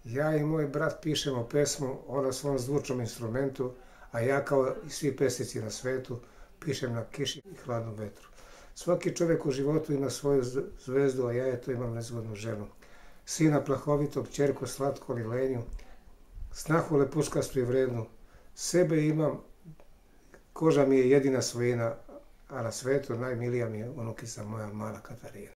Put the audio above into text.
Ja i moj brat pišemo pesmu, on na svom zvučnom instrumentu, a ja kao i svi pesnici na svetu pišem na kiši i hladnom vetru. Svaki čovjek u životu ima svoju zvezdu, a ja eto imam nezgodnu ženu. Sina plahovitog, ćerku slatku ali lenju, snahu lepuškastu i vrednu. Sebe imam, koža mi je jedina svojina, a na svetu najmilija mi je unukica moja mala Katarina.